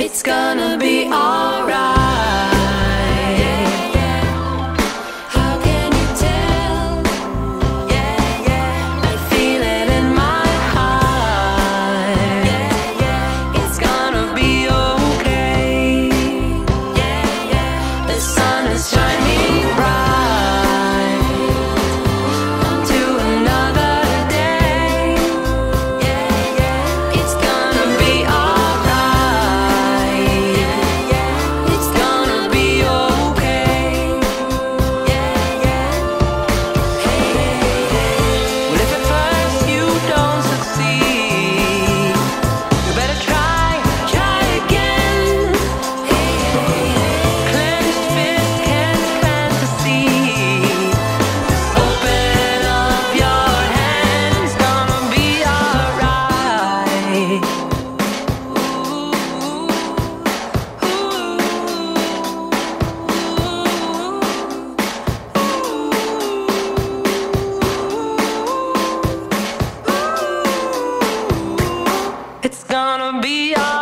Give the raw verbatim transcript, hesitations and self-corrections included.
It's gonna be alright. How can you tell? Yeah, yeah. I feel it in my heart. Yeah, yeah. It's gonna be okay. Yeah, yeah. The sun is shining bright to another day. Yeah, yeah. It's gonna be alright. Yeah, yeah. It's gonna be okay. Yeah, yeah. Hey, hey, hey. Well, if at first you don't succeed, you better try, try again. Hey, hey, hey. Clenched fist can't plant the seed. Open up your hands, gonna be alright. It's gonna be alright.